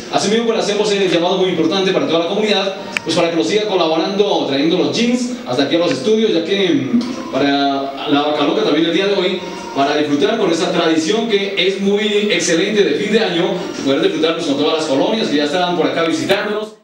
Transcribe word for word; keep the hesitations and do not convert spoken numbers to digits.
Asimismo, pues hacemos el llamado muy importante para toda la comunidad, pues para que nos siga colaborando, trayendo los jeans hasta aquí a los estudios, ya que para la Vaca Loca también el día de hoy, para disfrutar con esta tradición que es muy excelente de fin de año, poder disfrutar pues, con todas las colonias que ya están por acá visitándonos.